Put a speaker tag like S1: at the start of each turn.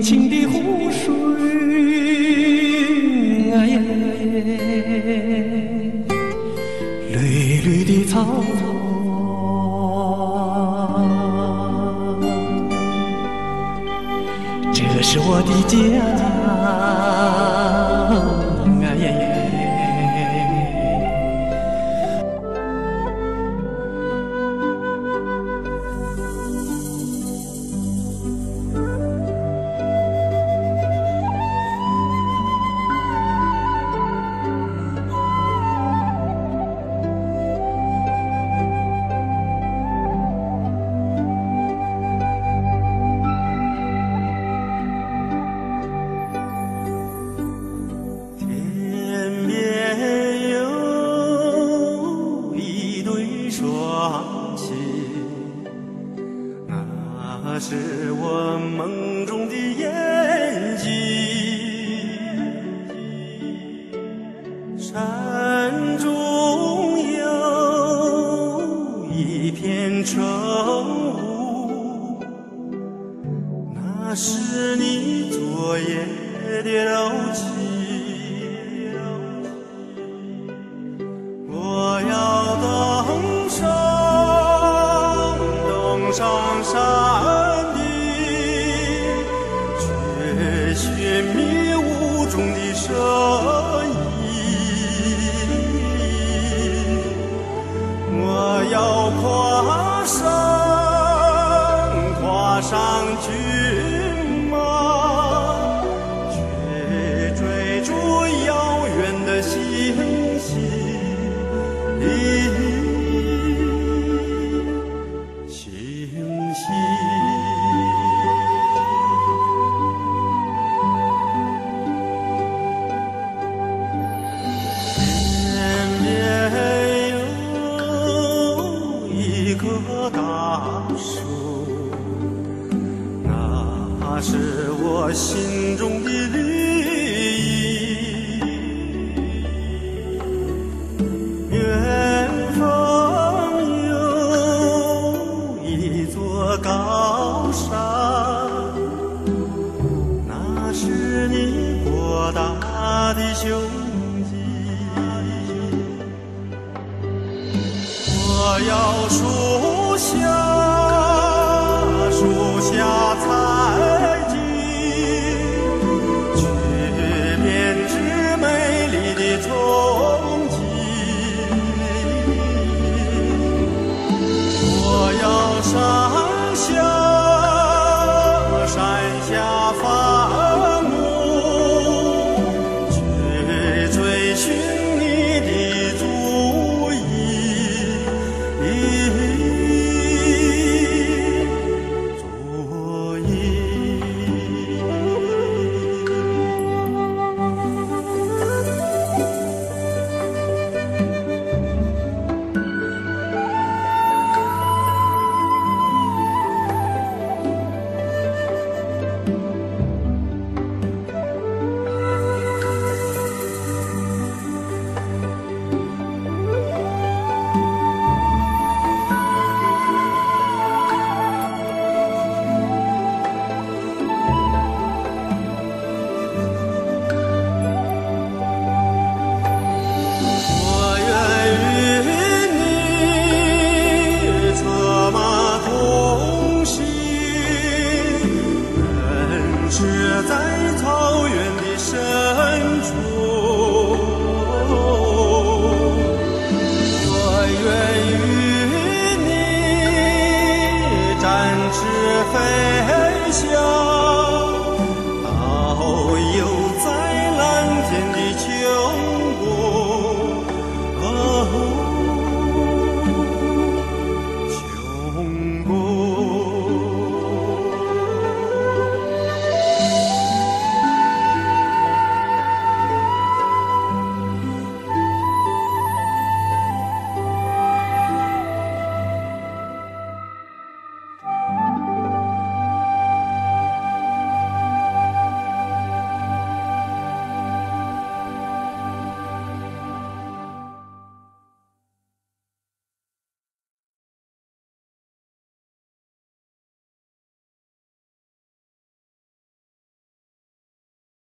S1: 清清的湖水，哎呀，绿绿的草草，这是我的家，哎呀呀。
S2: 那是我梦中的眼睛，山中有一片晨雾，那是你昨夜的柔情。我要登上山顶，却寻觅雾中的身影。我要跨上骏马，去追逐遥远的星星。那是我心中的绿意，远方有一座高山，那是你博大的胸襟。我要树下采集，去编织美丽的憧憬。我要山下放牧，去追寻你的足印。在草原的深处，我愿与你展翅飞翔。